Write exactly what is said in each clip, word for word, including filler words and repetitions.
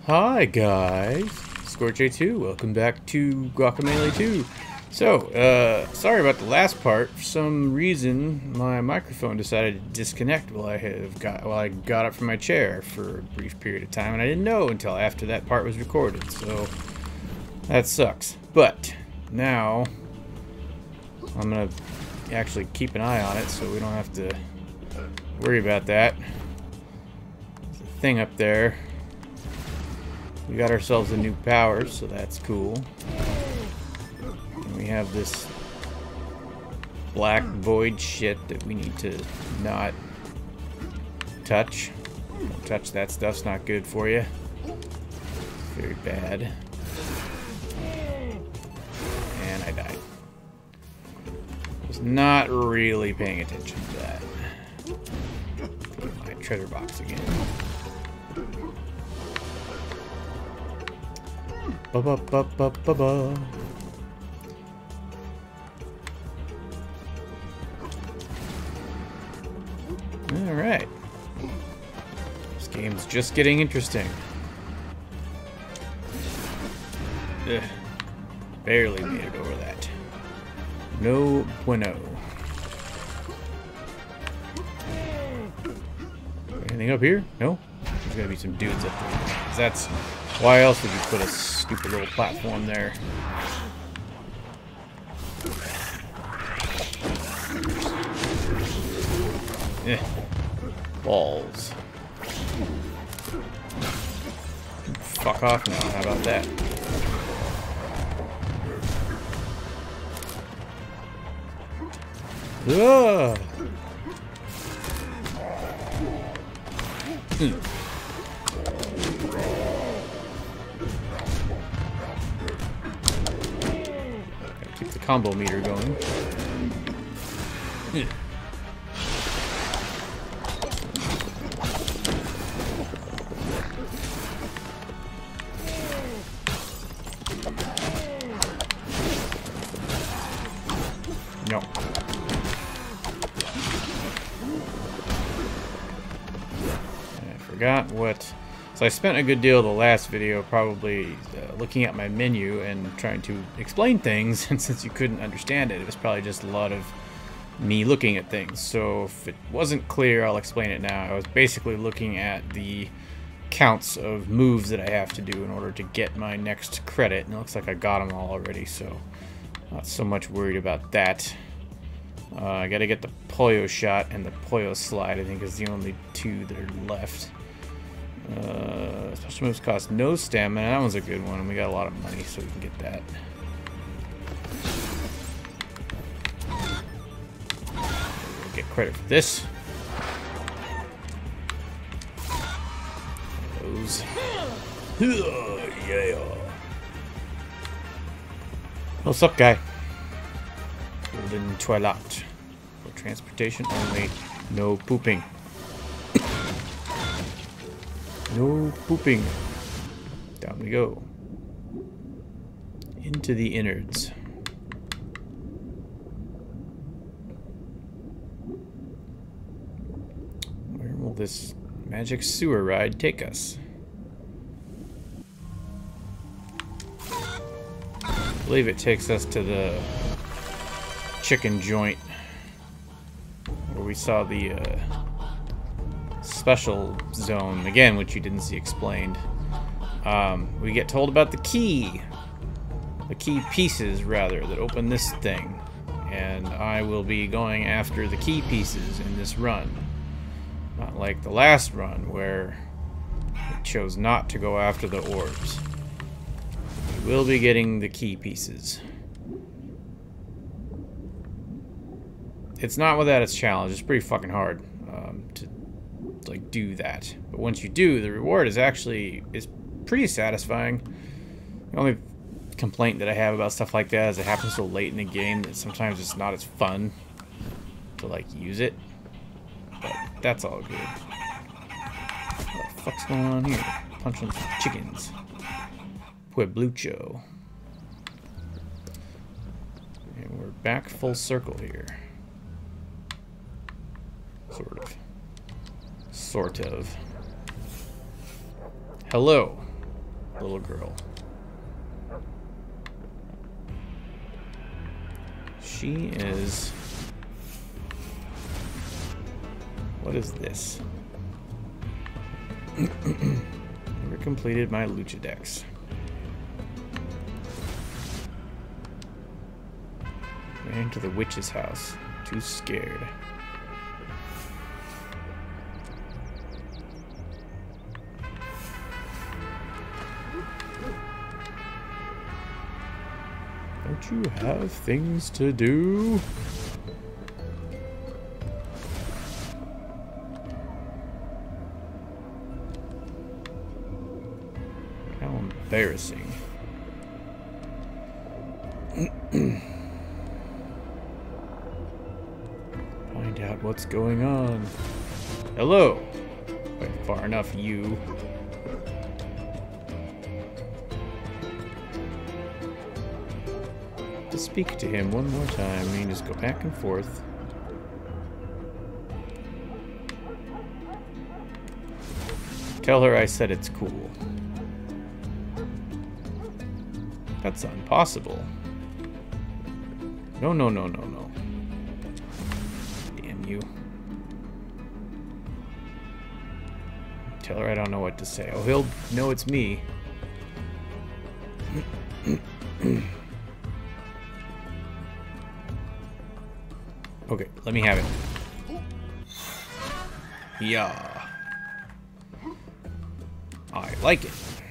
Hi guys, Scorch A two, welcome back to Guacamelee two. So, uh, sorry about the last part. For some reason, my microphone decided to disconnect while I have got while I got up from my chair for a brief period of time, and I didn't know until after that part was recorded. So that sucks. But now I'm gonna actually keep an eye on it, so we don't have to worry about that. There's a thing up there. We got ourselves a new power, so that's cool. And we have this black void shit that we need to not touch. Don't touch that stuff's not good for you. It's very bad. And I died. Was not really paying attention to that. My treasure box again. Ba ba ba ba ba ba. All right. This game's just getting interesting. Ugh. Barely made it over that. No bueno. Anything up here? No? There's gotta be some dudes up there. 'Cause that's... Why else would you put a stupid little platform there? Eh. Balls. Fuck off now, how about that? Ugh. Mm. Keep the combo meter going. Yeah. No. I forgot what... So I spent a good deal of the last video probably uh, looking at my menu and trying to explain things, and since you couldn't understand it, it was probably just a lot of me looking at things. So if it wasn't clear, I'll explain it now. I was basically looking at the counts of moves that I have to do in order to get my next credit, and it looks like I got them all already, so not so much worried about that. Uh, I gotta get the Pollo shot and the Pollo slide, I think is the only two that are left. Uh, special moves cost no stamina. That one's a good one, and we got a lot of money, so we can get that. We'll get credit for this. Those. Yeah. What's up, guy? Golden toilet. For transportation only. No pooping. No pooping. Down we go. Into the innards. Where will this magic sewer ride take us? I believe it takes us to the chicken joint where we saw the uh, special zone again, which you didn't see explained. Um, we get told about the key, the key pieces rather, that open this thing, and I will be going after the key pieces in this run, not like the last run where it chose not to go after the orbs. We will be getting the key pieces. It's not without its challenge. It's pretty fucking hard um, to like do that, but once you do, the reward is actually is pretty satisfying. The only complaint that I have about stuff like that is it happens so late in the game that sometimes it's not as fun to like use it, but that's all good. What the fuck's going on here? Punching some chickens. Pueblucho. And we're back full circle here. Sort of. Sort of. Hello. little girl. She is... What is this? Never completed my Lucha Dex. Ran to the witch's house. Too scared. Don't you have things to do? How embarrassing. Find out what's going on. Hello. Wait, far enough, you. To speak to him one more time, we can just go back and forth. Tell her I said it's cool. That's impossible. No, no, no, no, no. Damn you. Tell her I don't know what to say. Oh, he'll know it's me. Okay, let me have it. Yeah. I like it.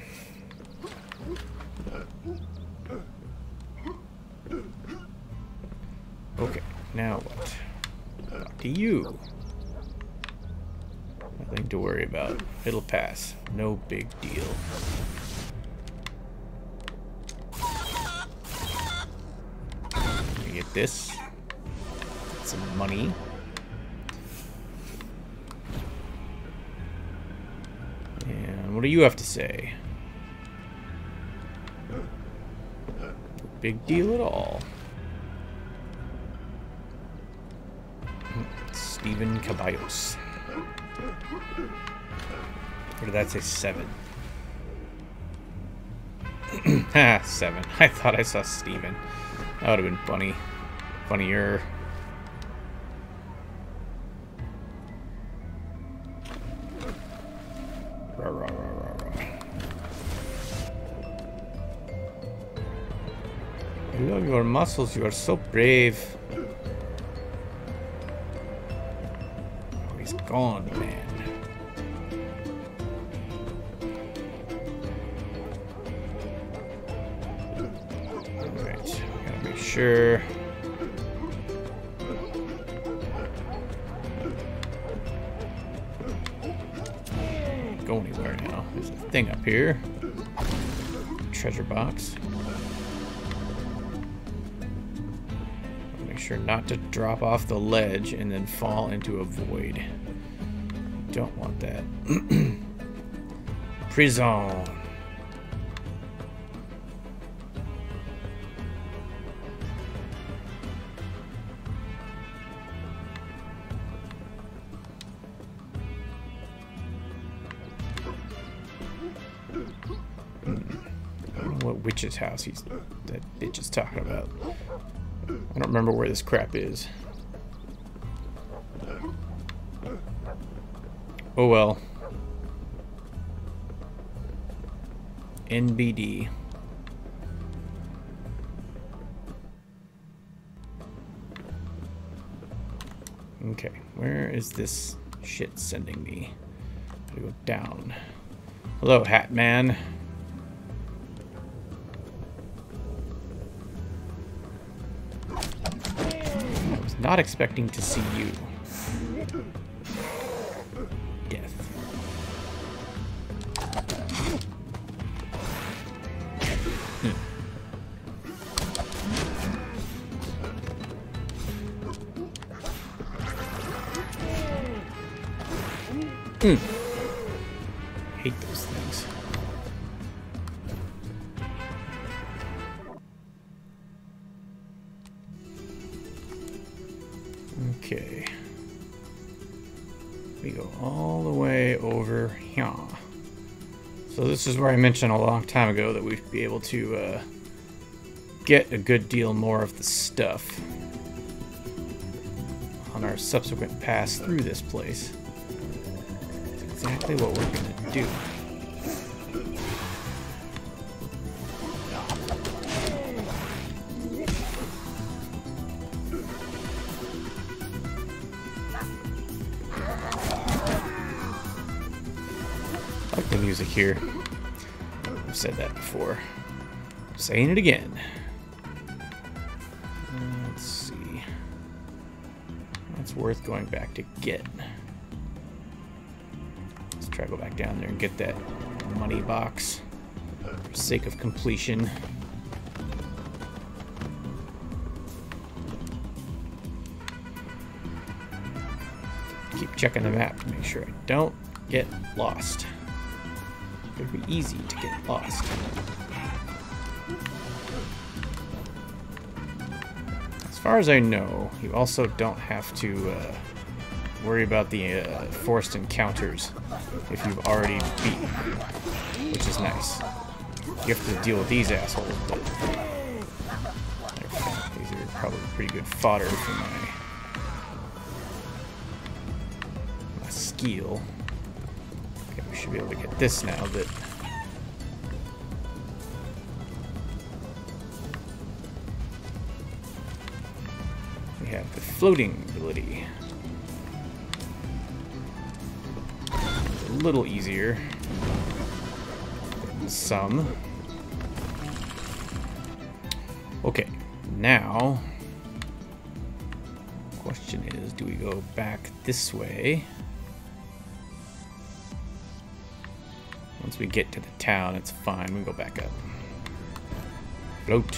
Okay, now what? Talk to you. Nothing to worry about. It'll pass. No big deal. Let me get this. Some money. And what do you have to say? No big deal at all. Steven Caballos. Or did that say seven? Ha, seven. I thought I saw Steven. That would have been funny. Funnier. Rah, rah, rah, rah, rah. I love your muscles. You are so brave. Oh, he's gone, man. Alright, gotta make sure. Go anywhere now. There's a thing up here. Treasure box. Make sure not to drop off the ledge and then fall into a void. Don't want that. Prison. What witch's house he's that bitch is talking about. I don't remember where this crap is. Oh well. N B D. Okay, where is this shit sending me? Gotta go down. Hello, Hat Man. Not expecting to see you. Death. Hmm. Mm. Hate those things. Okay. We go all the way over here. So this is where I mentioned a long time ago that we'd be able to uh, get a good deal more of the stuff on our subsequent pass through this place. That's exactly what we're going to do. I like the music here. I've said that before. I'm saying it again. Let's see. That's worth going back to get. Let's try to go back down there and get that money box for the sake of completion. Keep checking the map to make sure I don't get lost. It would be easy to get lost. As far as I know, you also don't have to uh, worry about the uh, forced encounters if you've already beaten them, which is nice. You have to deal with these assholes, but these are probably pretty good fodder for my, my skill. We should be able to get this now that we have the floating ability. It's a little easier than some. Okay, now the question is, do we go back this way? Once we get to the town, it's fine. We go back up. Float.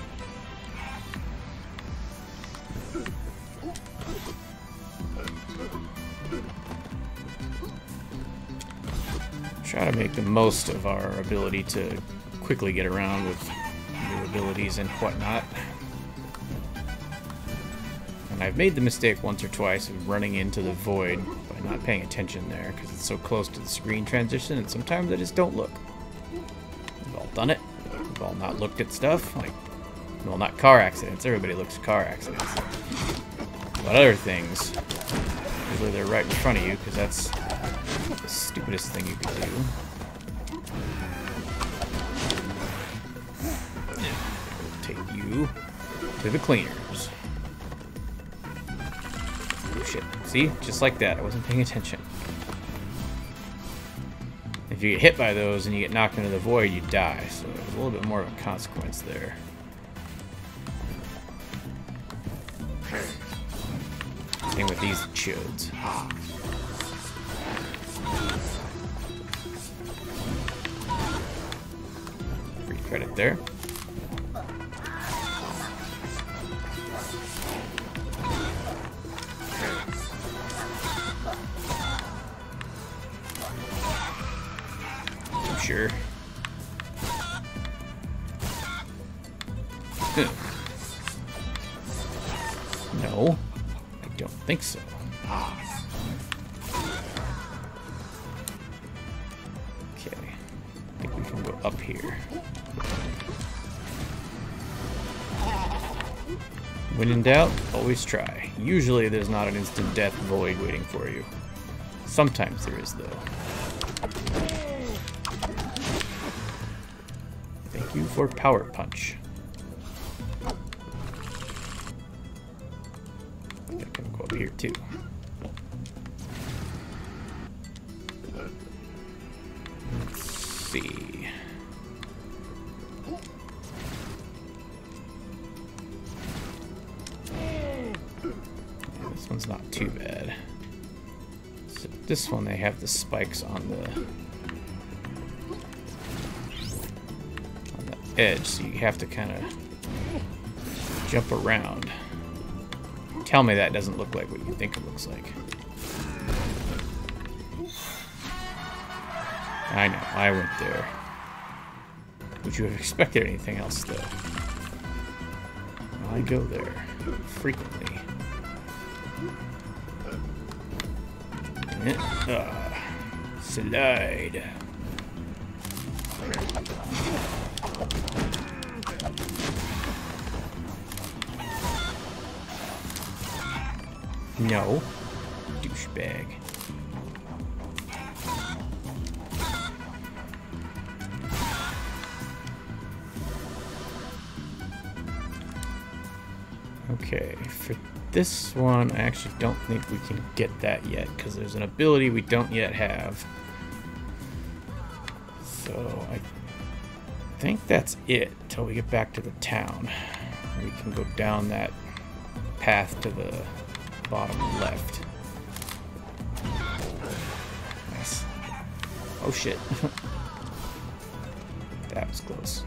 Try to make the most of our ability to quickly get around with new abilities and whatnot. And I've made the mistake once or twice of running into the void by not paying attention there because it's so close to the screen transition, and sometimes I just don't look. We've all done it. We've all not looked at stuff. Like, well, not car accidents. Everybody looks at car accidents. But other things, usually they're right in front of you because that's the stupidest thing you can do. We'll take you to the cleaners. Shit. See? Just like that. I wasn't paying attention. If you get hit by those and you get knocked into the void, you die. So there's a little bit more of a consequence there. Same with these chodes. Free credit there. Sure. No, I don't think so. Okay, I think we can go up here. When in doubt, always try. Usually there's not an instant death void waiting for you. Sometimes there is, though. Thank you for Power Punch. I think I can go up here too. Let's see. Yeah, this one's not too bad. So this one, they have the spikes on the edge, so you have to kind of jump around. Tell me that doesn't look like what you think it looks like. I know, I went there. Would you have expected anything else, though? I go there frequently. Uh, slide. No. Douchebag. Okay, for this one, I actually don't think we can get that yet, because there's an ability we don't yet have. So, I think that's it until we get back to the town. We can go down that path to the bottom left. Nice. Oh shit. That was close.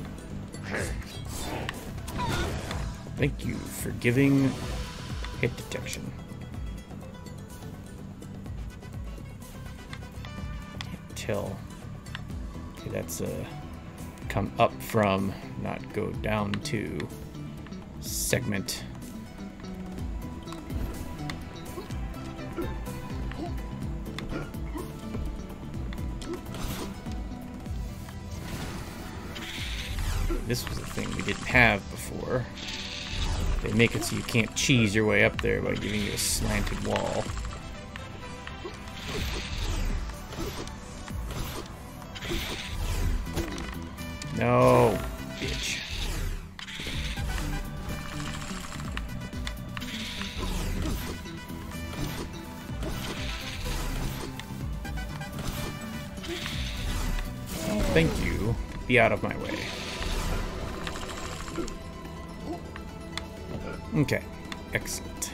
Thank you for giving hit detection. Can't tell. Okay, that's a come up from, not go down to segment. This was a thing we didn't have before. They make it so you can't cheese your way up there by giving you a slanted wall. No, bitch. Oh, thank you. Be out of my way. Okay, excellent.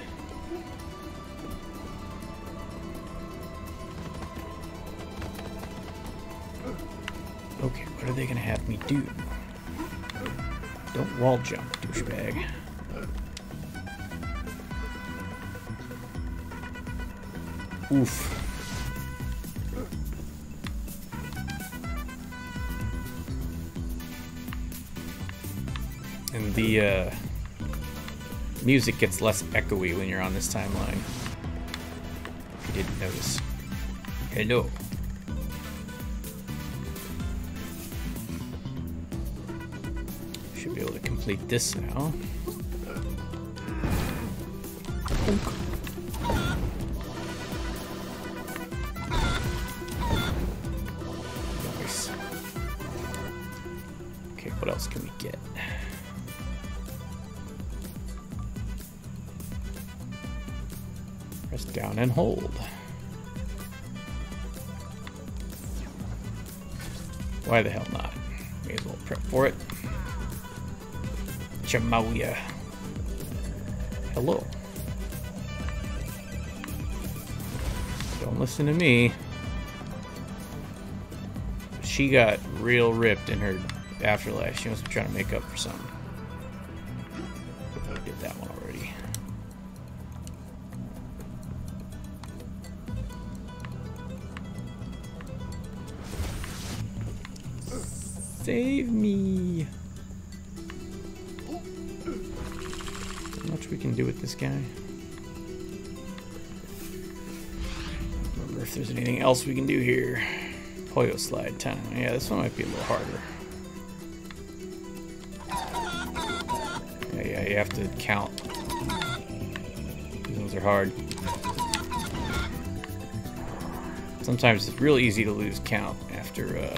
Okay, what are they gonna have me do? Don't wall jump, douchebag. Oof. And the, uh... music gets less echoey when you're on this timeline. If you didn't notice. Hello. Should be able to complete this now. Nice. Okay, what else can we get? Press down and hold. Why the hell not? May as well prep for it. Chamauya. Hello. Don't listen to me. She got real ripped in her afterlife. She must be trying to make up for something. I did that one already. Save me. How much we can do with this guy? Remember if there's anything else we can do here. Poyo slide time. Yeah, this one might be a little harder. Yeah, yeah, you have to count. These ones are hard. Sometimes it's real easy to lose count after uh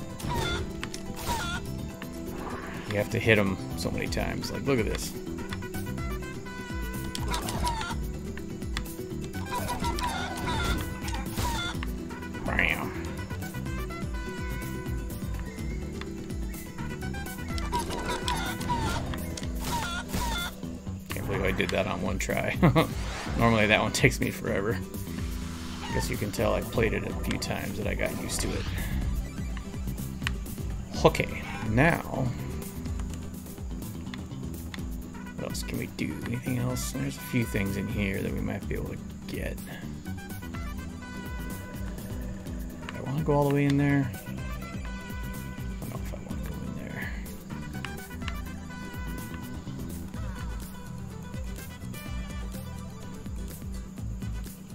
you have to hit them so many times. Like, look at this. Bam. Can't believe I did that on one try. Normally that one takes me forever. I guess you can tell I played it a few times that I got used to it. Okay, now... what else can we do? Anything else? There's a few things in here that we might be able to get. Do I want to go all the way in there? I don't know if I want to go in there.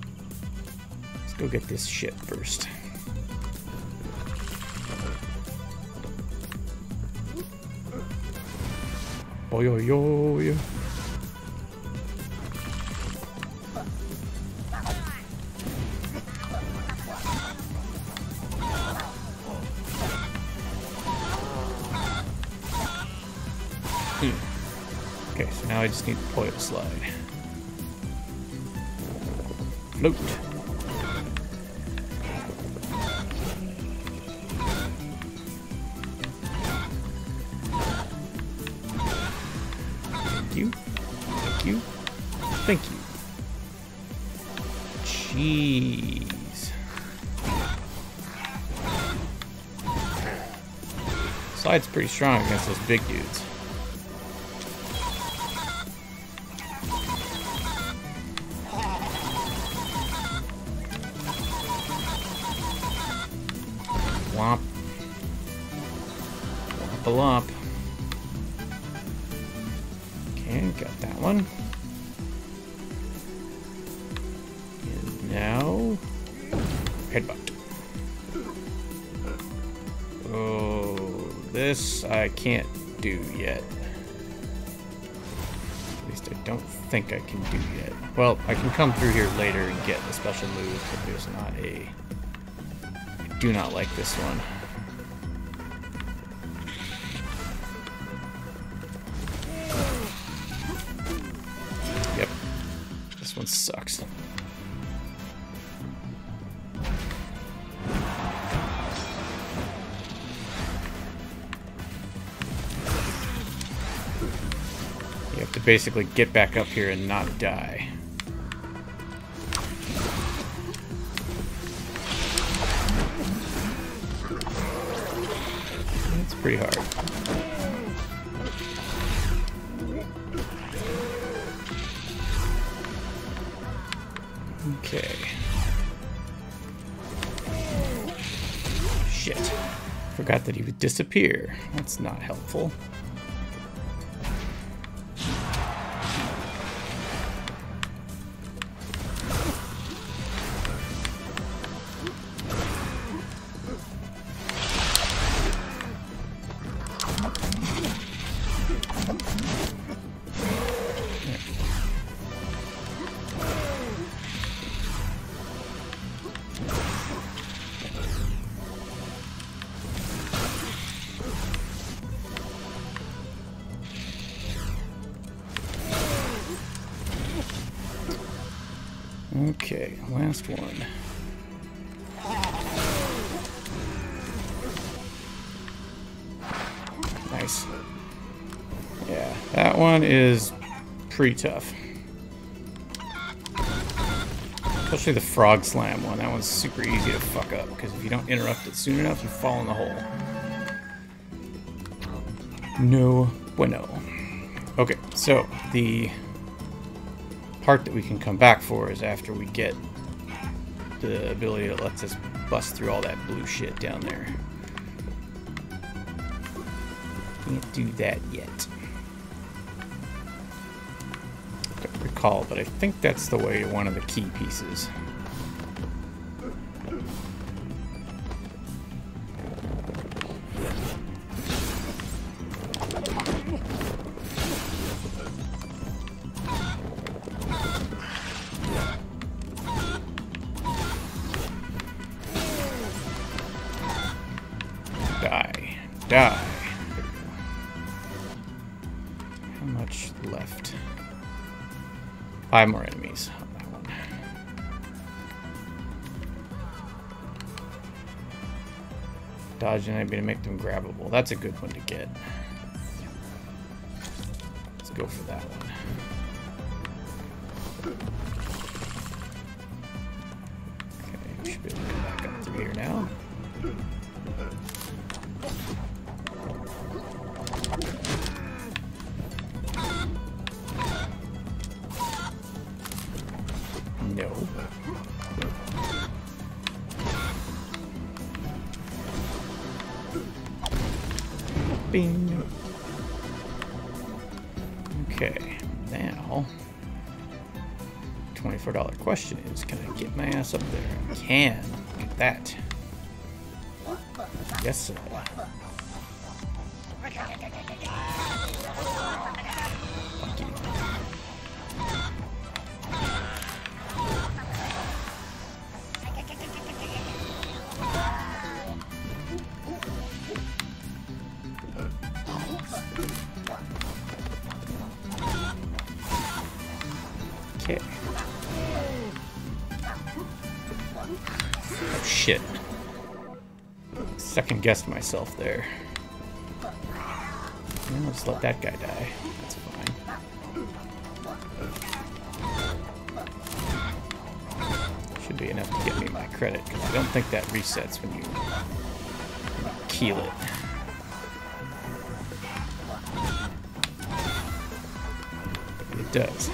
Let's go get this shit first. Oh, yo, yo, yo. Hmm. Okay, so now I just need the Poyo slide. Float. Thank you. Thank you. Thank you. Jeez. Slide's pretty strong against those big dudes. Womp. Womp a lump. Okay, got that one. And now, headbutt. Oh, this I can't do yet. At least I don't think I can do yet. Well, I can come through here later and get a special move, but there's not a... I do not like this one. Yep. This one sucks. You have to basically get back up here and not die. It's pretty hard. Okay. Shit. Forgot that he would disappear. That's not helpful. Okay, last one. Nice. Yeah, that one is pretty tough. Especially the frog slam one. That one's super easy to fuck up, because if you don't interrupt it soon enough, you fall in the hole. No bueno. Okay, so the part that we can come back for is after we get the ability that lets us bust through all that blue shit down there. Can't do that yet. Don't recall, but I think that's the way to one of the key pieces. Die. Die. How much left? Five more enemies on that one. Dodge an enemy to make them grabbable. That's a good one to get. Let's go for that one. Okay, we should be able to come back up through here now. No. Bing. Okay, now twenty-four dollar question is, can I get my ass up there? I can. Look at that. Yes, sir. shit. Second guessed myself there. And let's let that guy die. That's fine. Should be enough to get me my credit, because I don't think that resets when you keel it. It does.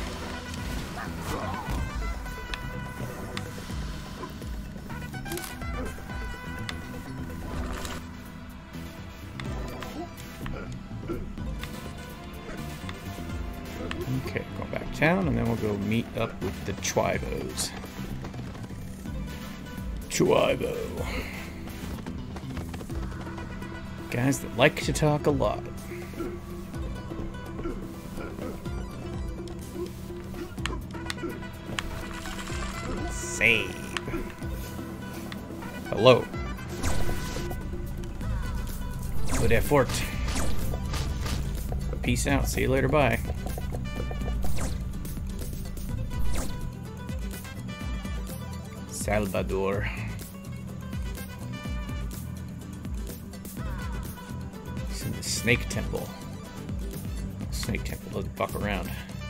Okay, go back down, and then we'll go meet up with the Chwivos. Chwivo. Guys that like to talk a lot. Save. Hello. Good effort. Peace out. See you later. Bye. Salvador. It's in the Snake Temple. Snake Temple doesn't fuck around.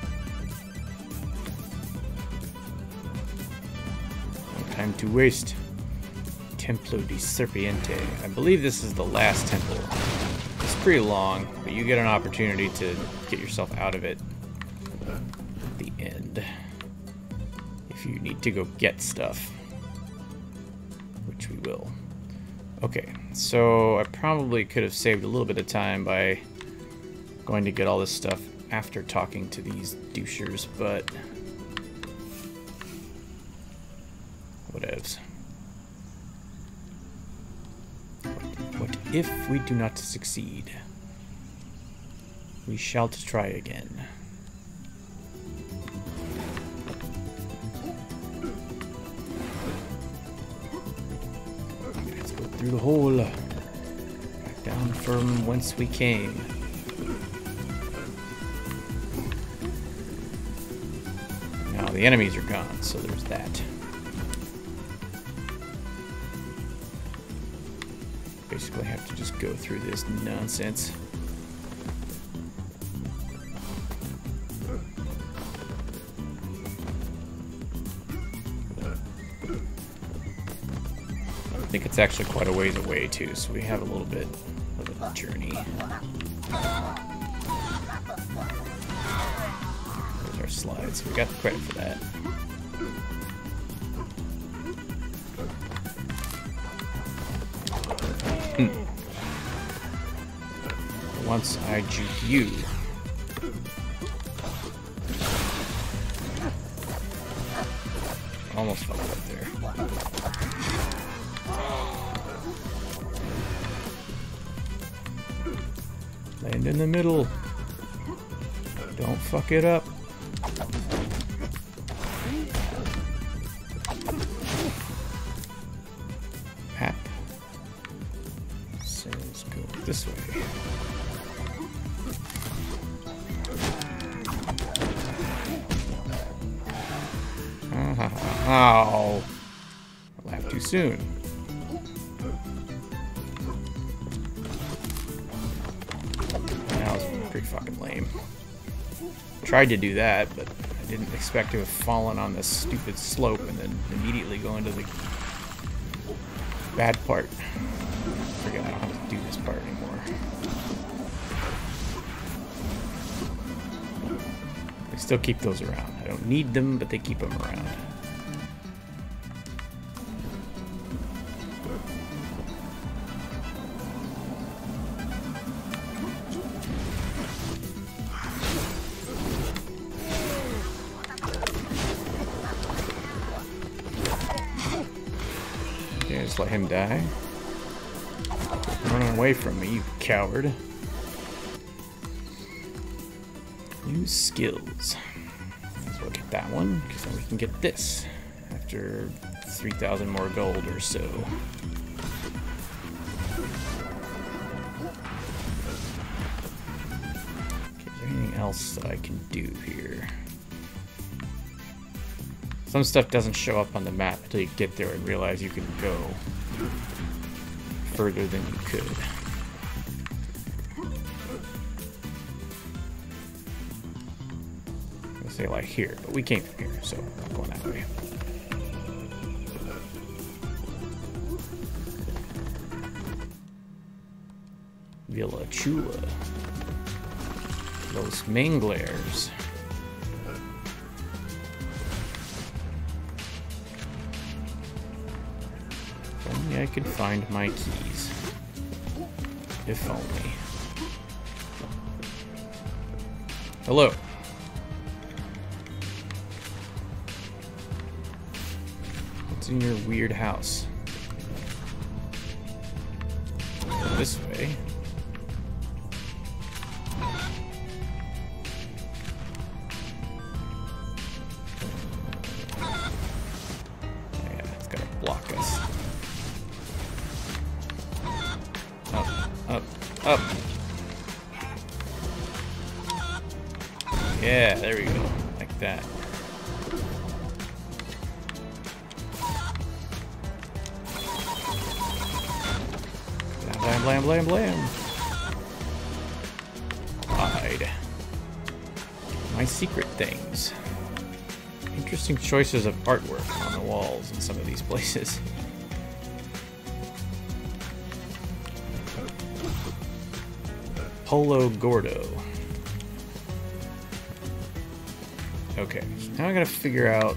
No time to waste. Temple de Serpiente. I believe this is the last temple. It's pretty long, but you get an opportunity to get yourself out of it at the end. If you need to go get stuff. Which we will. Okay, so I probably could have saved a little bit of time by going to get all this stuff after talking to these douchers, but whatevs. What if we do not succeed? We shall try again. Let's go through the hole. Back down from whence we came. Now the enemies are gone, so there's that. Basically have to just go through this nonsense. I think it's actually quite a ways away too, so we have a little bit of a journey. There's our slides. We got the credit for that. Hmm. Once I juke you. Almost fucked up there. Land in the middle. Don't fuck it up. Map says go this way. Oh, I laughed too soon. That was pretty fucking lame. Tried to do that, but I didn't expect to have fallen on this stupid slope and then immediately go into the bad part. Forget I don't have to do this part anymore. I still keep those around. I don't need them, but they keep them around. Okay, just let him die. Running away from me, you coward. Use skills. Let's look at that one, because then we can get this after three thousand more gold or so. Okay, is there anything else that I can do here? Some stuff doesn't show up on the map until you get there and realize you can go further than you could. I'll say like here, but we came from here, so I'm not going that way. Villa Chula. Los Manglers. If only I could find my keys. If only. Hello. What's in your weird house? Go this way. Up. Yeah, there we go. Like that. Blam, blam, blam, blam. Hide. My secret things. Interesting choices of artwork on the walls in some of these places. Polo Gordo. Okay, so now I gotta figure out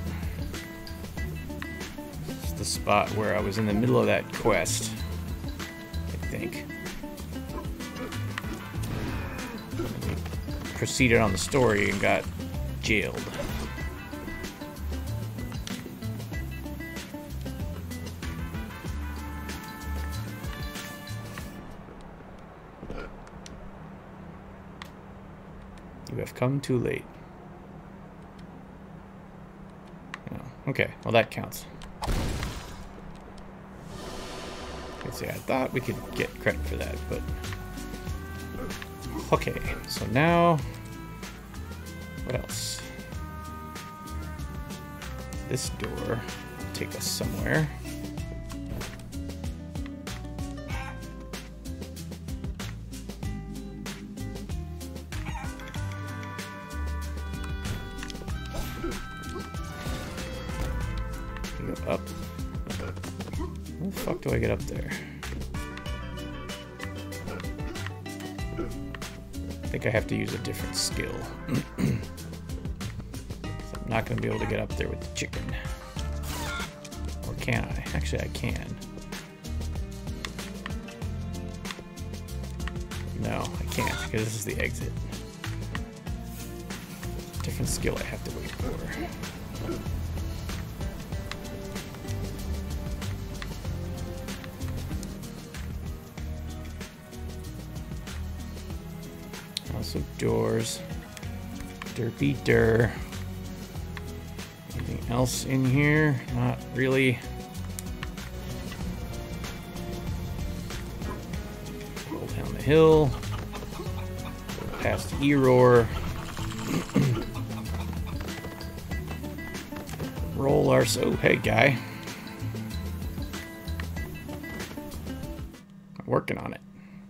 the spot where I was in the middle of that quest, I think. We proceeded on the story and got jailed. You have come too late. Oh, okay, well that counts. Let's see, I thought we could get credit for that, but... Okay, so now... What else? This door will take us somewhere. Up. How the fuck do I get up there? I think I have to use a different skill. So I'm not going to be able to get up there with the chicken. Or can I? Actually, I can. No, I can't because this is the exit. Different skill I have to wait for. Also doors. Derpy dur. Anything else in here? Not really. Roll down the hill. Go past Error. Roll our... Oh, hey, guy. I'm working on it.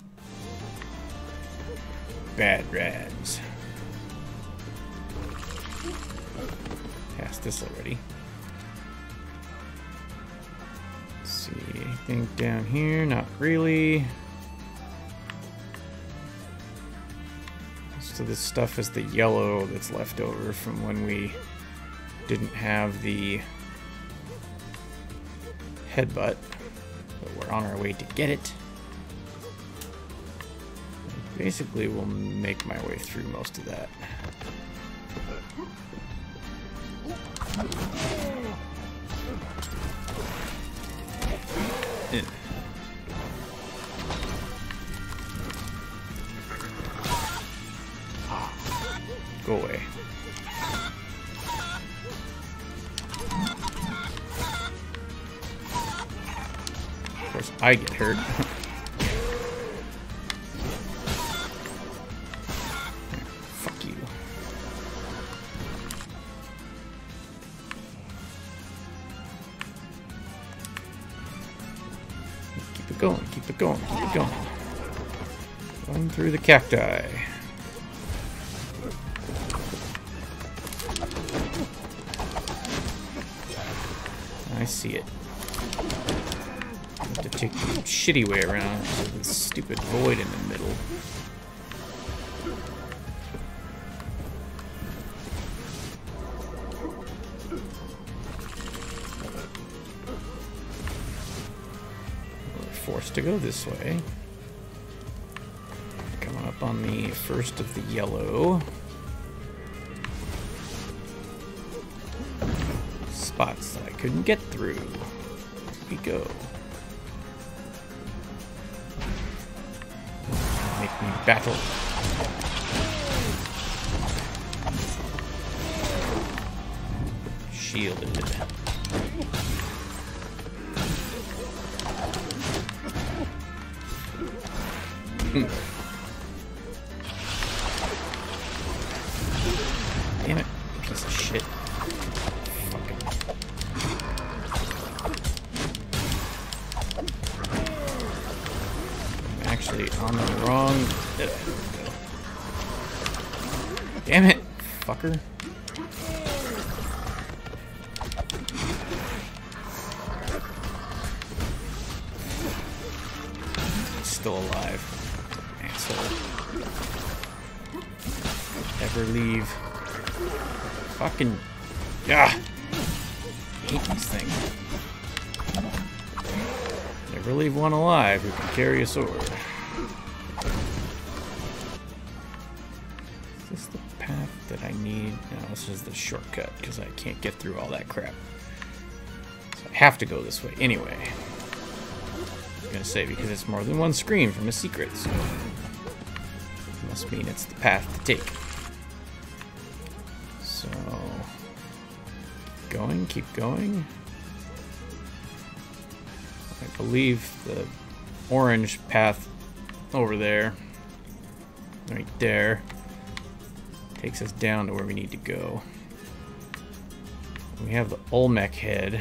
Bad rads. Passed this already. Let's see, anything down here? Not really. Most of this stuff is the yellow that's left over from when we didn't have the headbutt, but we're on our way to get it. Basically, we'll make my way through most of that. Yeah. Go away. Of course, I get hurt. it going, keep it going, keep it going. Going through the cacti. I see it. I have to take the shitty way around. There's this stupid void in the middle. We're forced to go this way. Coming up on the first of the yellow spots that I couldn't get through. Here we go. Make me battle. Shielded. Mm. Damn it, piece of shit. Fucking. I'm actually on the wrong. There we go. Damn it, fucker. Still alive. Asshole. Never leave. Fucking. Ah! I hate these things. Never leave one alive who can carry a sword. Is this the path that I need? No, this is the shortcut because I can't get through all that crap. So I have to go this way anyway. I'm gonna say because it's more than one screen from a secret, so it must mean it's the path to take. So going, keep going. I believe the orange path over there, right there, takes us down to where we need to go. We have the Olmec head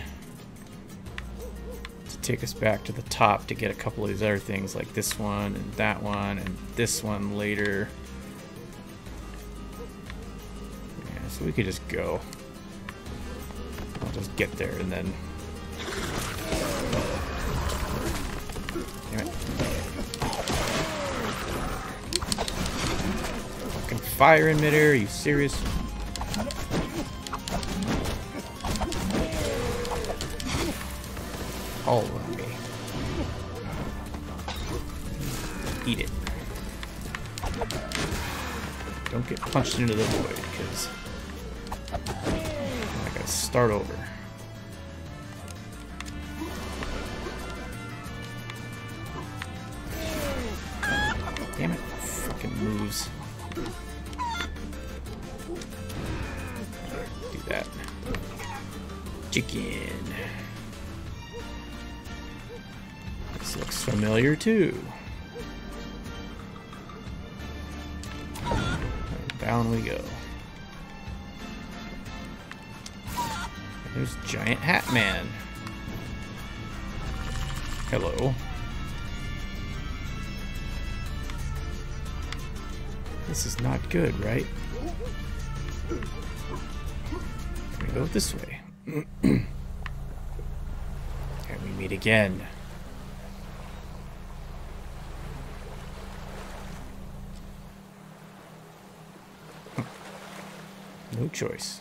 to take us back to the top to get a couple of these other things like this one and that one and this one later. Yeah, so we could just go. I'll just get there and then... Damn it. Fucking fire in midair, are you serious? All of me. Eat it. Don't get punched into the void, because I gotta start over. Damn it. Fucking moves. Do that. Chicken. This looks familiar too. Down we go. There's Giant Hat Man. Hello. This is not good, right? We go this way. And we meet again. No choice.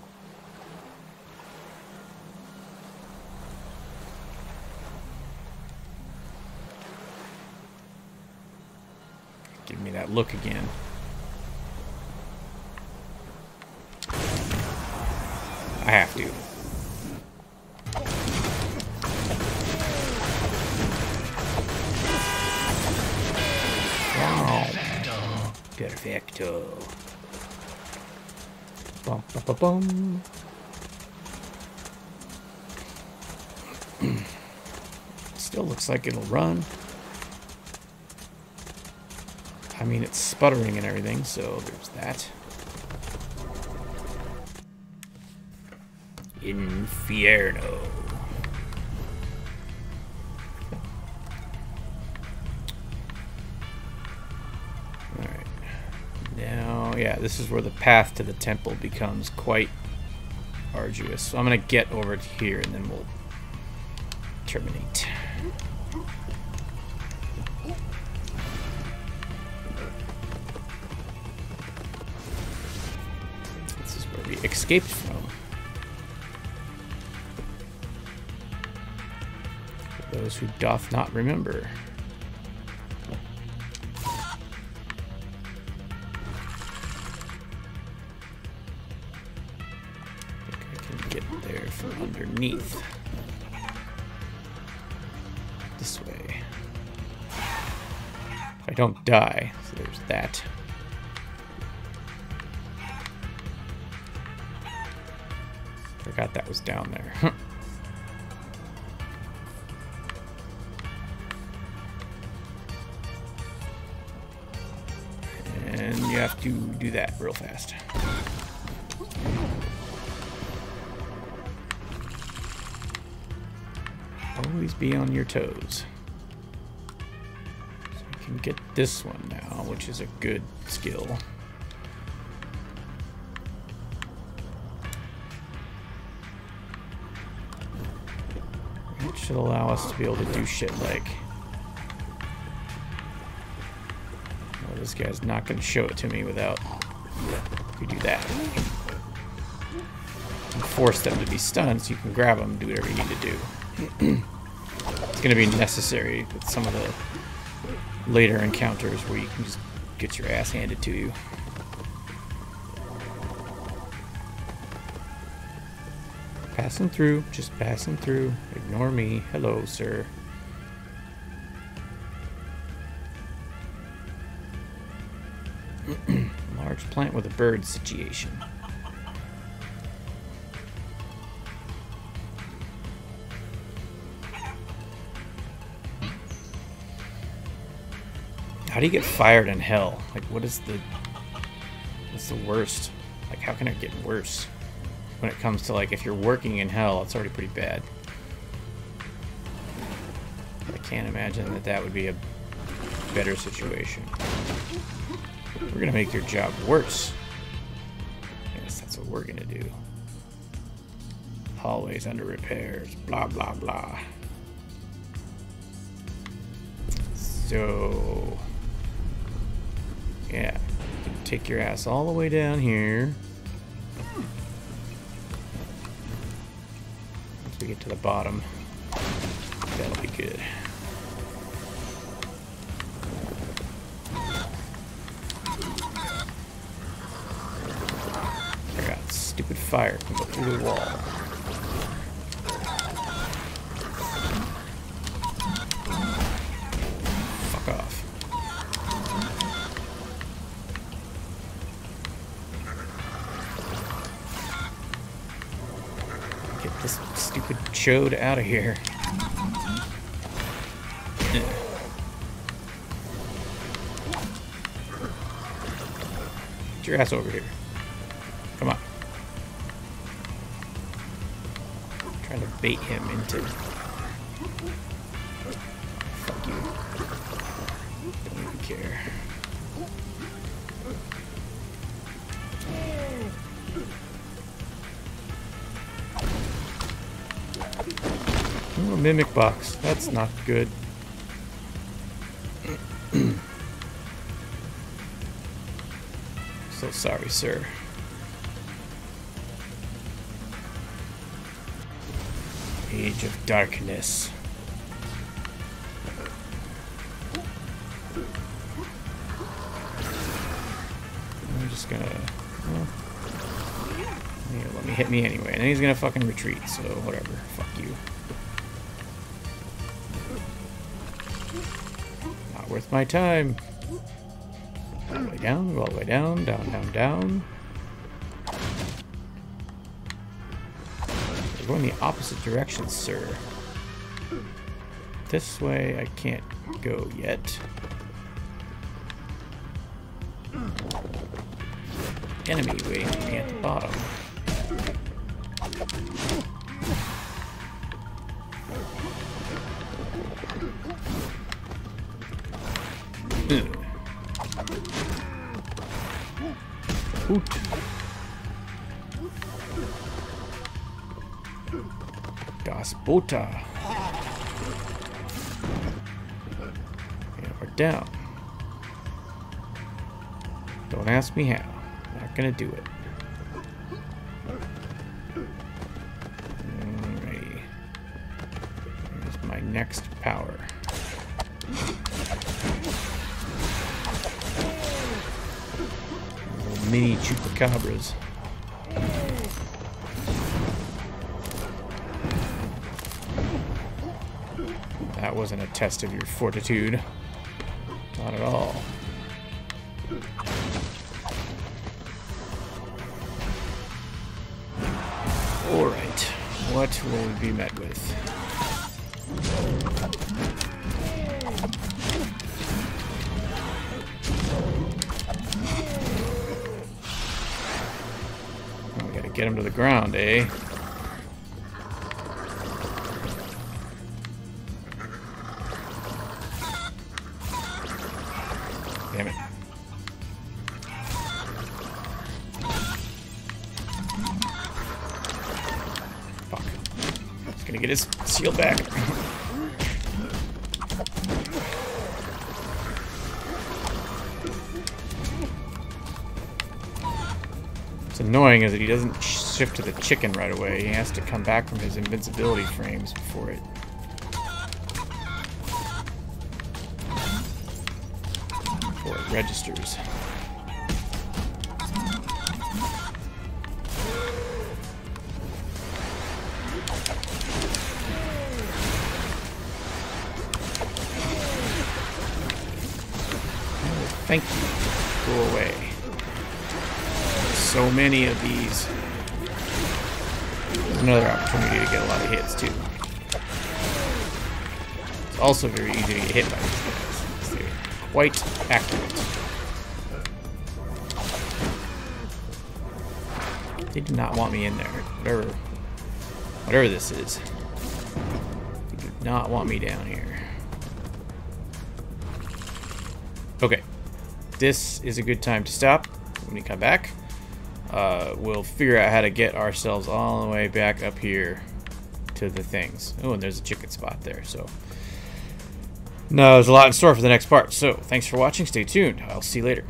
Give me that look again. I have to. Wow. Perfecto. Bum, bum, bum, bum. Still looks like it'll run. I mean, it's sputtering and everything, so there's that. Infierno. yeah, this is where the path to the temple becomes quite arduous. So I'm gonna get over to here and then we'll terminate. This is where we escaped from. For those who doth not remember. From underneath. This way. If I don't die, so there's that. Forgot that was down there. And you have to do that real fast. Always be on your toes. So you can get this one now, which is a good skill. It should allow us to be able to do shit like... Well, this guy's not going to show it to me without you do that. And force them to be stunned so you can grab them and do whatever you need to do. It's going to be necessary with some of the later encounters where you can just get your ass handed to you. Passing through, just passing through. Ignore me. Hello, sir. Large plant with a bird situation. How do you get fired in hell? Like, what is the... What's the worst? Like, how can it get worse? When it comes to, like, if you're working in hell, it's already pretty bad. I can't imagine that that would be a better situation. We're gonna make your job worse. Yes, that's what we're gonna do. Hallways under repairs. Blah, blah, blah. So... yeah, you can take your ass all the way down here. Once we get to the bottom, that'll be good. I got stupid fire can go through the wall. Fuck off. This stupid chode out of here. Get your ass over here. Come on. I'm trying to bait him into... Fuck you. Don't even care. Oh, mimic box. That's not good. So sorry, sir. Age of Darkness. I'm just gonna... Well, here, let me hit me anyway. And then he's gonna fucking retreat, so whatever. Fuck you. Not worth my time. All the way down, go all the way down, down, down, down. We're going the opposite direction, sir. This way I can't go yet. Enemy waiting for me at the bottom. Hoot. Das Bota. Yeah, we're down. Don't ask me how. Not gonna do it. Alrighty. Here's my next power. Little mini chupacabras. That wasn't a test of your fortitude. Not at all. Alright, what will we be met with? Oh, we gotta get him to the ground, eh? Damn it. Fuck. He's gonna get his shield back. What's annoying is that he doesn't shift to the chicken right away. He has to come back from his invincibility frames before it. Before it registers. Thank you. Go away. So many of these. There's another opportunity to get a lot of hits too. It's also very easy to get hit by these guys. They're quite accurate. They do not want me in there. Whatever, whatever this is. They do not want me down here. Okay. This is a good time to stop. When we come back, uh, we'll figure out how to get ourselves all the way back up here to the things. Oh, and there's a chicken spot there. So, no, there's a lot in store for the next part. So, thanks for watching. Stay tuned. I'll see you later.